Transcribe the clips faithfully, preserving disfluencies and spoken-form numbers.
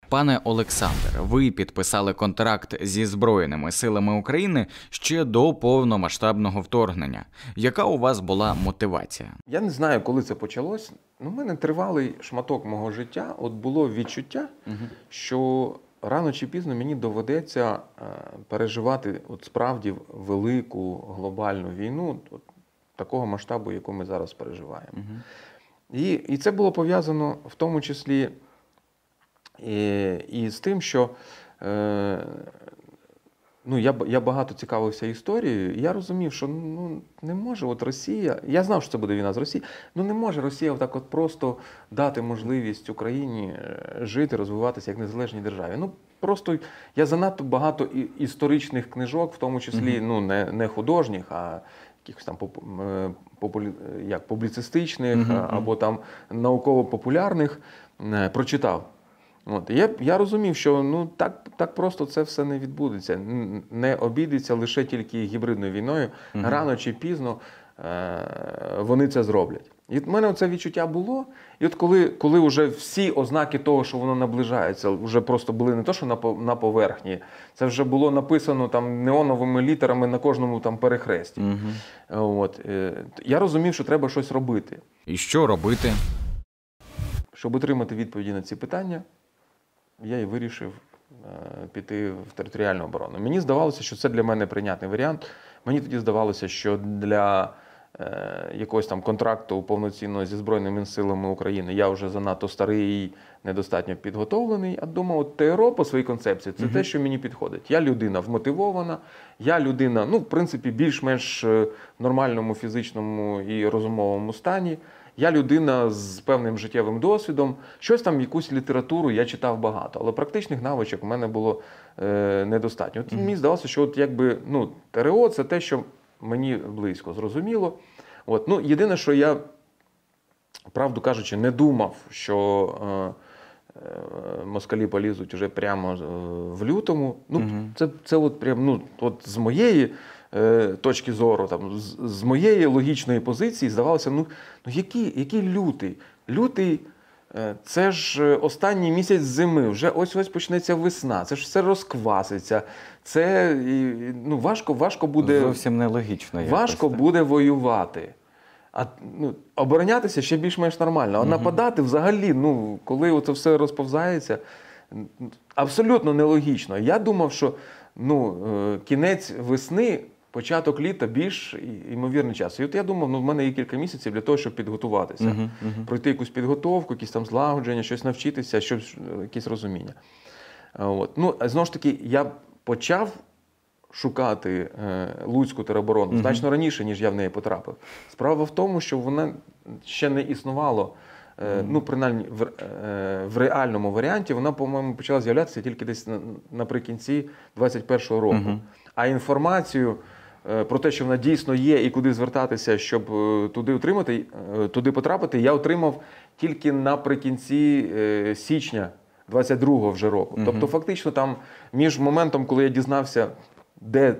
Пане Олександр, ви підписали контракт зі Збройними силами України ще до повномасштабного вторгнення. Яка у вас була мотивація? Я не знаю, коли це почалось. Ну, в мене тривалий шматок мого життя. От було відчуття, угу. що рано чи пізно мені доведеться переживати от справді велику глобальну війну от, такого масштабу, яку ми зараз переживаємо. Угу. І, і це було пов'язано в тому числі І, і з тим, що е, ну, я, я багато цікавився історією, і я розумів, що ну, не може от Росія, я знав, що це буде війна з Росією, ну не може Росія отак от просто дати можливість Україні жити, розвиватися як незалежній державі. Ну, просто я занадто багато історичних книжок, в тому числі ну, не, не художніх, а якихось там популі, як, публіцистичних, mm-hmm. або там науково-популярних прочитав. От. Я, я розумів, що ну, так, так просто це все не відбудеться. Не обійдеться лише тільки гібридною війною. Угу. Рано чи пізно е, вони це зроблять. І в мене це відчуття було. І от коли, коли вже всі ознаки того, що воно наближається, вже просто були не то, що на, на поверхні, це вже було написано там неоновими літерами на кожному там перехресті. Угу. От. Е, я розумів, що треба щось робити. І що робити? Щоб отримати відповіді на ці питання, я і вирішив піти в територіальну оборону. Мені здавалося, що це для мене прийнятний варіант. Мені тоді здавалося, що для е, якогось там контракту повноцінного зі Збройними силами України я вже занадто старий і недостатньо підготовлений. А думав, от ТРО по своїй концепції – це угу. те, що мені підходить. Я людина вмотивована, я людина, ну, в принципі, більш-менш в нормальному фізичному і розумовому стані. Я людина з певним життєвим досвідом, щось там, якусь літературу я читав багато, але практичних навичок у мене було е, недостатньо. От, mm-hmm. Мені здалося, що от якби, ну, ТРО – це те, що мені близько, зрозуміло. От, ну, єдине, що я, правду кажучи, не думав, що е, е, москалі полізуть вже прямо в лютому. Ну, mm-hmm. це, це от прям, ну, от з моєї точки зору, там, з, з моєї логічної позиції здавалося, ну, ну який, який лютий? Лютий – це ж останній місяць зими, вже ось-ось почнеться весна, це ж все розкваситься, це, ну, важко, важко буде… Зовсім нелогічно. Важко якось, буде воювати. А ну, оборонятися ще більш-менш нормально, а угу. нападати взагалі, ну, коли це все розповзається, абсолютно нелогічно. Я думав, що ну, кінець весни, початок літа більш ймовірний час. І от я думав, ну в мене є кілька місяців для того, щоб підготуватися. Uh-huh, uh-huh. Пройти якусь підготовку, якісь там злагодження, щось навчитися, щось, якісь розуміння. От. Ну, знову ж таки, я почав шукати е, Луцьку тероборону uh-huh. значно раніше, ніж я в неї потрапив. Справа в тому, що вона ще не існувало, е, uh-huh. ну, принаймні, в, е, в реальному варіанті, вона, по-моєму, почала з'являтися тільки десь на, наприкінці двадцять першого року. Uh-huh. А інформацію про те, що вона дійсно є і куди звертатися, щоб туди отримати, туди потрапити, я отримав тільки наприкінці січня двадцять другого вже року. Угу. Тобто фактично там між моментом, коли я дізнався, де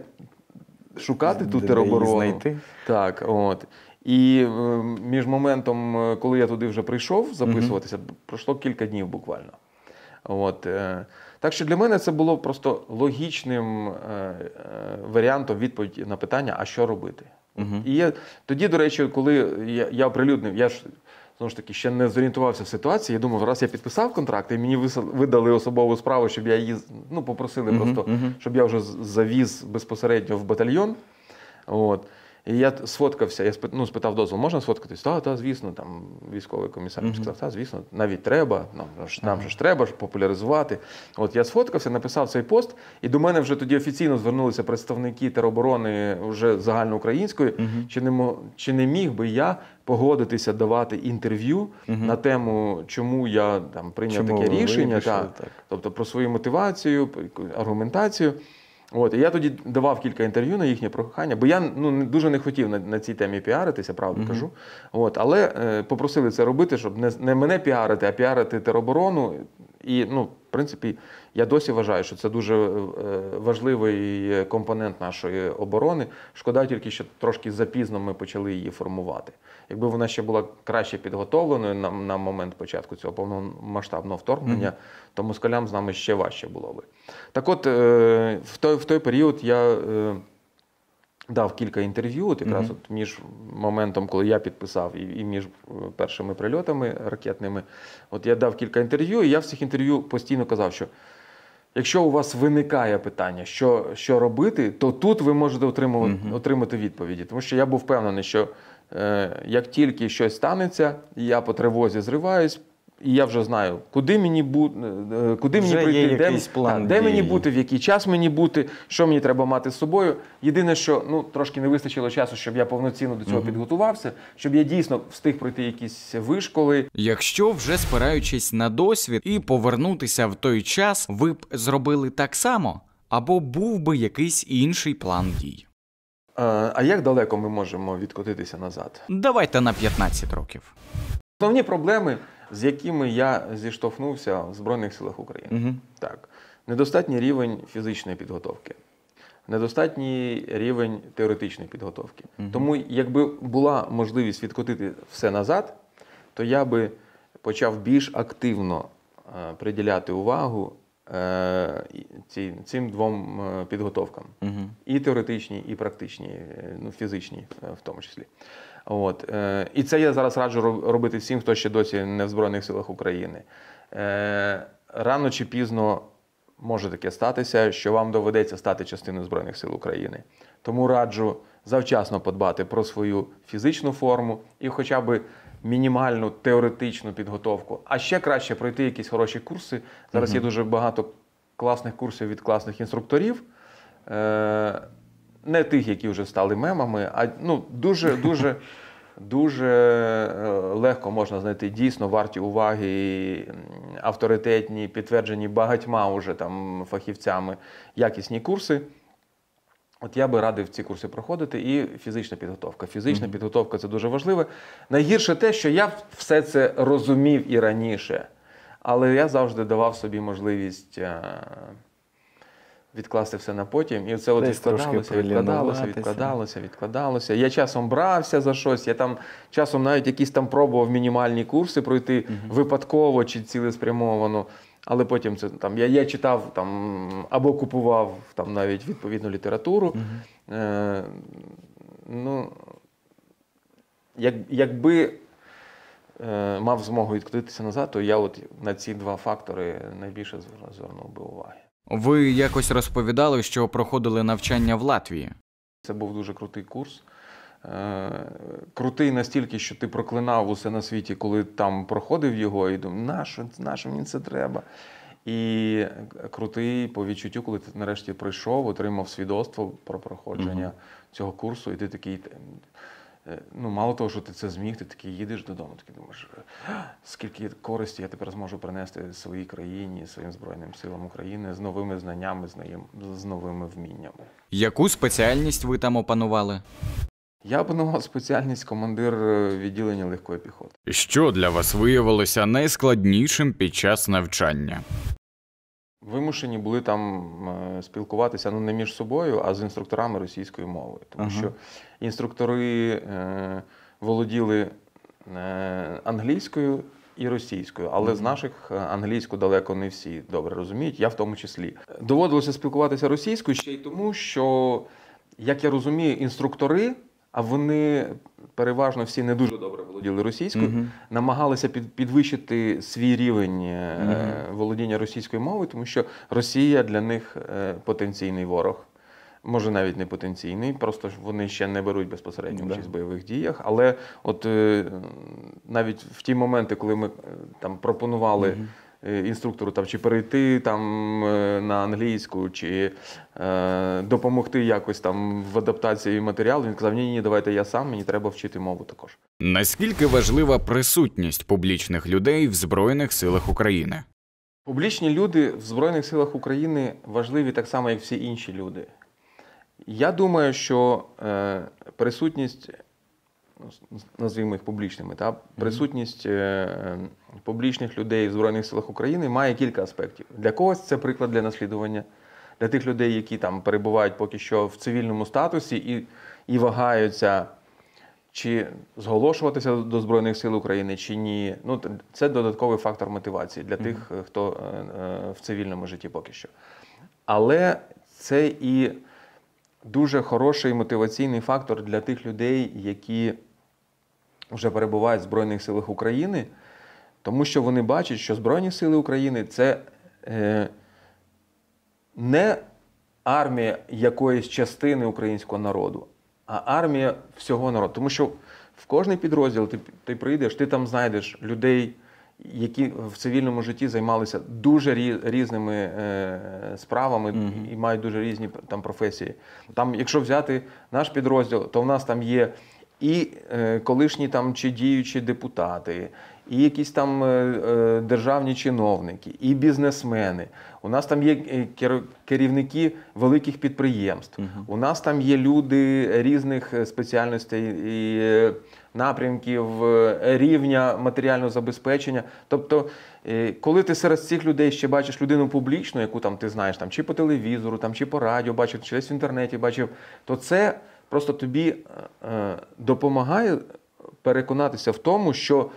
шукати ту тероборону, так, от, і між моментом, коли я туди вже прийшов записуватися, угу. пройшло кілька днів буквально. От. Так що для мене це було просто логічним варіантом відповіді на питання, а що робити. Угу. І я, тоді, до речі, коли я, я оприлюднив, я ж, знову ж таки, ще не зорієнтувався в ситуації, я думав, раз я підписав контракт, і мені видали особову справу, щоб я її, ну, попросили угу, просто, угу. щоб я вже завіз безпосередньо в батальйон. От. І я сфоткався, я спитав, ну, спитав дозвол, можна сфоткатись? Так, та, звісно, там військовий комісар uh-huh. сказав, так, звісно, навіть треба, нам, нам uh-huh. ж треба ж популяризувати. От я сфоткався, написав цей пост, і до мене вже тоді офіційно звернулися представники тероборони вже загальноукраїнської, uh-huh. чи, не, чи не міг би я погодитися давати інтерв'ю uh-huh. на тему, чому я там прийняв чому таке рішення, вирішили, та, так. тобто про свою мотивацію, аргументацію. От, і я тоді давав кілька інтерв'ю на їхнє прохання, бо я ну, дуже не хотів на, на цій темі піаритися, правду mm-hmm. кажу. От, але е, попросили це робити, щоб не, не мене піарити, а піарити тероборону І, ну, в принципі, я досі вважаю, що це дуже е, важливий компонент нашої оборони. Шкода тільки, що трошки запізно ми почали її формувати. Якби вона ще була краще підготовленою на, на момент початку цього повномасштабного вторгнення, mm-hmm. то москалям з нами ще важче було би. Так от, е, в, той, в той період я е, дав кілька інтерв'ю, от якраз mm-hmm. от між моментом, коли я підписав, і, і між першими прильотами ракетними. От я дав кілька інтерв'ю, і я в цих інтерв'ю постійно казав, що якщо у вас виникає питання, що, що робити, то тут ви можете отримувати, mm-hmm. отримати відповіді. Тому що я був впевнений, що е, як тільки щось станеться, я по тривозі зриваюсь, і я вже знаю, куди мені, бу... куди мені прийти, де, та, де мені бути, в який час мені бути, що мені треба мати з собою. Єдине, що ну, трошки не вистачило часу, щоб я повноцінно до цього mm-hmm. підготувався, щоб я дійсно встиг пройти якісь вишколи. Якщо вже спираючись на досвід і повернутися в той час, ви б зробили так само? Або був би якийсь інший план дій? А, а як далеко ми можемо відкотитися назад? Давайте на п'ятнадцять років. Основні проблеми, з якими я зіштовхнувся в Збройних силах України. Угу. Так. Недостатній рівень фізичної підготовки, недостатній рівень теоретичної підготовки. Угу. Тому якби була можливість відкотити все назад, то я би почав більш активно е, приділяти увагу е, ці, цим двом е, підготовкам. Угу. І теоретичній, і практичній, ну, фізичній е, в тому числі. От. Е, і це я зараз раджу робити всім, хто ще досі не в Збройних силах України. Е, рано чи пізно може таке статися, що вам доведеться стати частиною Збройних сил України. Тому раджу завчасно подбати про свою фізичну форму і хоча б мінімальну теоретичну підготовку. А ще краще пройти якісь хороші курси. Зараз mm-hmm. є дуже багато класних курсів від класних інструкторів. Е, Не тих, які вже стали мемами, а ну, дуже, дуже, дуже легко можна знайти дійсно варті уваги, авторитетні, підтверджені багатьма уже там фахівцями якісні курси. От я би радив ці курси проходити. І фізична підготовка. Фізична mm-hmm. підготовка – це дуже важливе. Найгірше те, що я все це розумів і раніше, але я завжди давав собі можливість відкласти все на потім. І це от відкладалося, відкладалося, відкладалося, відкладалося. Я часом брався за щось, я там часом навіть якісь там пробував мінімальні курси пройти угу. випадково чи цілеспрямовано. Але потім це там я, я читав там або купував там навіть відповідну літературу. Угу. Е, ну, як, якби е, мав змогу відкотитися назад, то я от на ці два фактори найбільше звернув би уваги. Ви якось розповідали, що проходили навчання в Латвії. Це був дуже крутий курс. Е, крутий настільки, що ти проклинав усе на світі, коли там проходив його, і думав, нащо, нащо мені це треба? І крутий по відчуттю, коли ти нарешті прийшов, отримав свідоцтво про проходження угу. цього курсу, і ти такий, ну, мало того, що ти це зміг, ти такий їдеш додому, такий думаєш, скільки користі я тепер зможу принести своїй країні, своїм Збройним силам України з новими знаннями, з новими вміннями. Яку спеціальність ви там опанували? Я опанував спеціальність командир відділення легкої піхоти. Що для вас виявилося найскладнішим під час навчання? Вимушені були там спілкуватися, ну, не між собою, а з інструкторами російської мови. Тому ага. що інструктори е, володіли е, англійською і російською, але ага. з наших англійську далеко не всі добре розуміють, я в тому числі. Доводилося спілкуватися російською ще й тому, що, як я розумію, інструктори, а вони переважно всі не дуже добре володіли російською, uh-huh. намагалися під, підвищити свій рівень uh-huh. володіння російською мовою, тому що Росія для них потенційний ворог. Може, навіть не потенційний, просто вони ще не беруть безпосередньо участь uh-huh. в бойових діях. Але от навіть в ті моменти, коли ми там пропонували uh-huh. інструктору там, чи перейти там на англійську, чи е, допомогти якось там в адаптації матеріалу, він казав, ні-ні, давайте я сам, мені треба вчити мову також. Наскільки важлива присутність публічних людей в Збройних силах України? Публічні люди в Збройних силах України важливі так само, як всі інші люди. Я думаю, що е, присутність назвімо їх публічними, та? Присутність е, публічних людей в Збройних силах України має кілька аспектів. Для когось це приклад для наслідування, для тих людей, які там перебувають поки що в цивільному статусі і, і вагаються, чи зголошуватися до Збройних сил України, чи ні. Ну, це додатковий фактор мотивації для тих, хто в цивільному житті поки що. Але це і дуже хороший мотиваційний фактор для тих людей, які вже перебувають в Збройних силах України, тому що вони бачать, що Збройні сили України – це е, не армія якоїсь частини українського народу, а армія всього народу. Тому що в кожний підрозділ ти, ти прийдеш, ти там знайдеш людей, які в цивільному житті займалися дуже різними е, справами mm-hmm. і мають дуже різні там професії. Там, якщо взяти наш підрозділ, то в нас там є і е, колишні там чи діючі депутати, і якісь там е, державні чиновники, і бізнесмени. У нас там є керівники великих підприємств. Uh-huh. У нас там є люди різних спеціальностей і напрямків, рівня матеріального забезпечення. Тобто, коли ти серед цих людей ще бачиш людину публічну, яку там ти знаєш, там, чи по телевізору, там, чи по радіо бачив, чи десь в інтернеті бачив, то це просто тобі е, допомагає переконатися в тому, що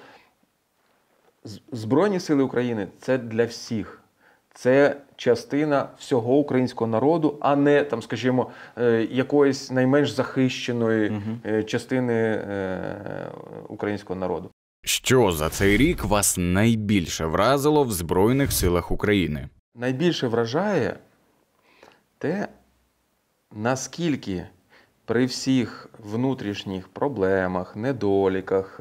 Збройні сили України – це для всіх. Це частина всього українського народу, а не, там, скажімо, якоїсь найменш захищеної угу. частини українського народу. Що за цей рік вас найбільше вразило в Збройних силах України? Найбільше вражає те, наскільки при всіх внутрішніх проблемах, недоліках,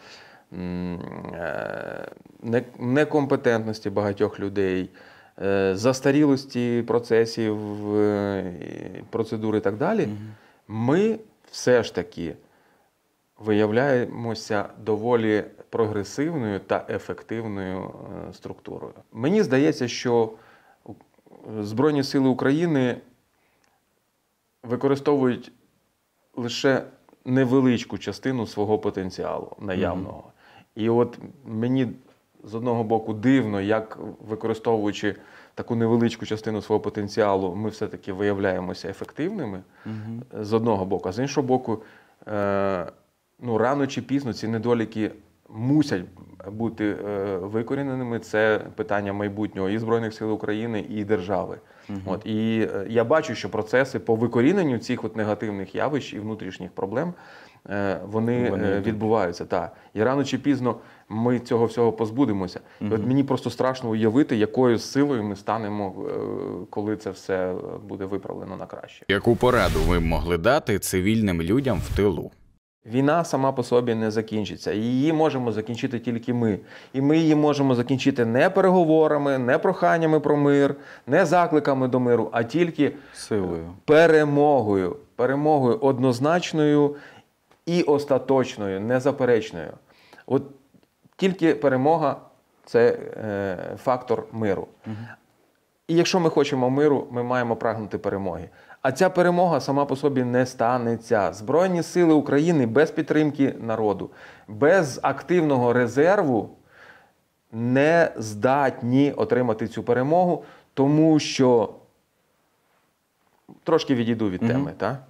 некомпетентності багатьох людей, застарілості процесів, процедур і так далі, угу. ми все ж таки виявляємося доволі прогресивною та ефективною структурою. Мені здається, що Збройні сили України використовують лише невеличку частину свого потенціалу наявного. Mm-hmm. І от мені з одного боку дивно, як використовуючи таку невеличку частину свого потенціалу, ми все-таки виявляємося ефективними, mm-hmm. з одного боку. А з іншого боку, е, ну, рано чи пізно ці недоліки мусять бути е, викоріненими. Це питання майбутнього і Збройних сил України, і держави. Uh-huh. От, і е, я бачу, що процеси по викоріненню цих от негативних явищ і внутрішніх проблем, е, вони, вони е, відбуваються. Та. І рано чи пізно ми цього всього позбудемося. Uh-huh. І от мені просто страшно уявити, якою силою ми станемо, е, коли це все буде виправлено на краще. Яку пораду ви могли дати цивільним людям в тилу? Війна сама по собі не закінчиться. Її можемо закінчити тільки ми. І ми її можемо закінчити не переговорами, не проханнями про мир, не закликами до миру, а тільки силою. Перемогою. Перемогою однозначною і остаточною, незаперечною. От тільки перемога – це е, фактор миру. Угу. І якщо ми хочемо миру, ми маємо прагнути перемоги. А ця перемога сама по собі не станеться. Збройні сили України без підтримки народу, без активного резерву не здатні отримати цю перемогу, тому що, трошки відійду від теми, mm-hmm. та?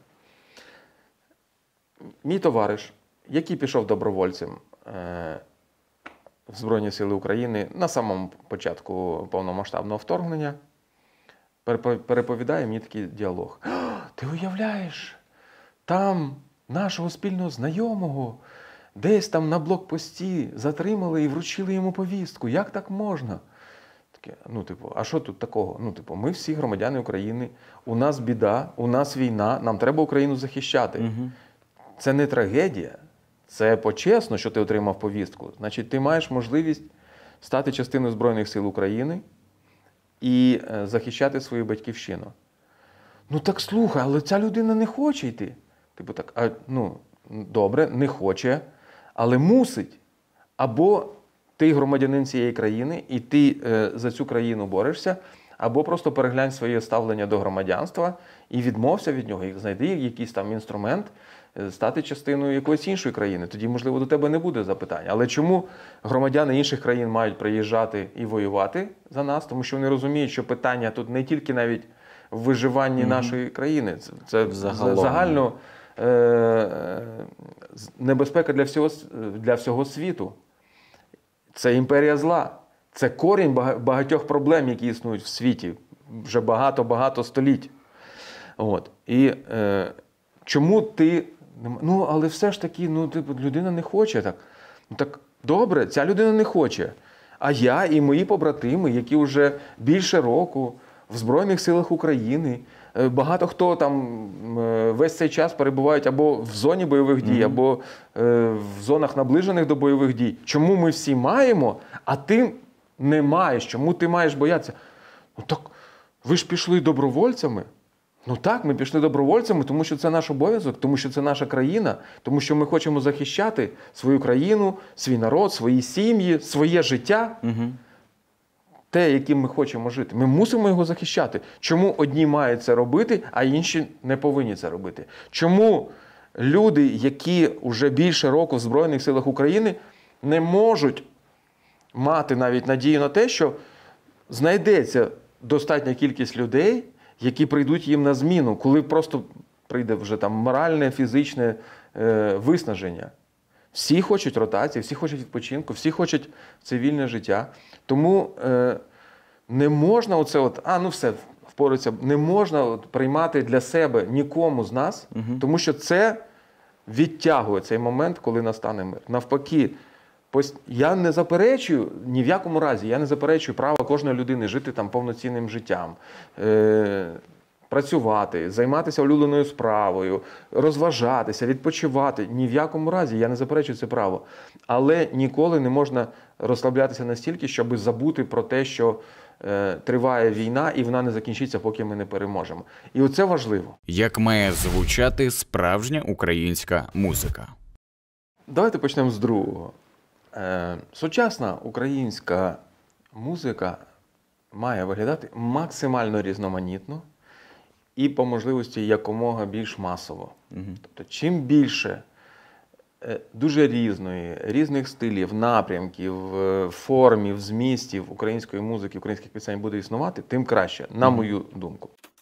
Мій товариш, який пішов добровольцем е- в Збройні сили України на самому початку повномасштабного вторгнення, переповідає мені такий діалог. Ти уявляєш, там нашого спільного знайомого десь там на блокпості затримали і вручили йому повістку. Як так можна? Таке, ну, типу, а що тут такого? Ну, типу, ми всі громадяни України, у нас біда, у нас війна, нам треба Україну захищати. Угу. Це не трагедія, це почесно, що ти отримав повістку. Значить, ти маєш можливість стати частиною Збройних сил України і захищати свою батьківщину. Ну так слухай, але ця людина не хоче йти. Типу так, а, ну, добре, не хоче, але мусить. Або ти громадянин цієї країни, і ти е, за цю країну борешся, або просто переглянь своє ставлення до громадянства і відмовся від нього, і знайди якийсь там інструмент, стати частиною якоїсь іншої країни. Тоді, можливо, до тебе не буде запитань. Але чому громадяни інших країн мають приїжджати і воювати за нас? Тому що вони розуміють, що питання тут не тільки навіть в виживанні mm-hmm. нашої країни. Це, це загально е- небезпека для всього, для всього світу. Це імперія зла. Це корінь багатьох проблем, які існують в світі вже багато-багато століть. От. І е, чому ти... Ну, але все ж таки, ну, типу, людина не хоче так. Ну, так добре, ця людина не хоче. А я і мої побратими, які вже більше року в Збройних силах України, багато хто там весь цей час перебувають або в зоні бойових дій, mm-hmm. або е, в зонах наближених до бойових дій. Чому ми всі маємо, а ти не маєш? Чому ти маєш боятися? Ну так, ви ж пішли добровольцями. Ну так, ми пішли добровольцями, тому що це наш обов'язок, тому що це наша країна, тому що ми хочемо захищати свою країну, свій народ, свої сім'ї, своє життя. Угу. Те, яким ми хочемо жити. Ми мусимо його захищати. Чому одні мають це робити, а інші не повинні це робити? Чому люди, які вже більше року в Збройних силах України, не можуть мати навіть надію на те, що знайдеться достатня кількість людей, які прийдуть їм на зміну, коли просто прийде вже там моральне, фізичне е, виснаження. Всі хочуть ротації, всі хочуть відпочинку, всі хочуть цивільне життя. Тому е, не можна оце от, а ну все, впорується, не можна от приймати для себе нікому з нас, угу. тому що це відтягує цей момент, коли настане мир. Навпаки, я не заперечую, ні в якому разі, я не заперечую права кожної людини жити там повноцінним життям, е- працювати, займатися улюбленою справою, розважатися, відпочивати. Ні в якому разі я не заперечую це право. Але ніколи не можна розслаблятися настільки, щоб забути про те, що е- триває війна і вона не закінчиться, поки ми не переможемо. І оце важливо. Як має звучати справжня українська музика? Давайте почнемо з другого. Е, сучасна українська музика має виглядати максимально різноманітно і по можливості якомога більш масово. Угу. Тобто, чим більше е, дуже різної, різних стилів, напрямків, е, формів, змістів української музики, українських пісень буде існувати, тим краще, на мою думку.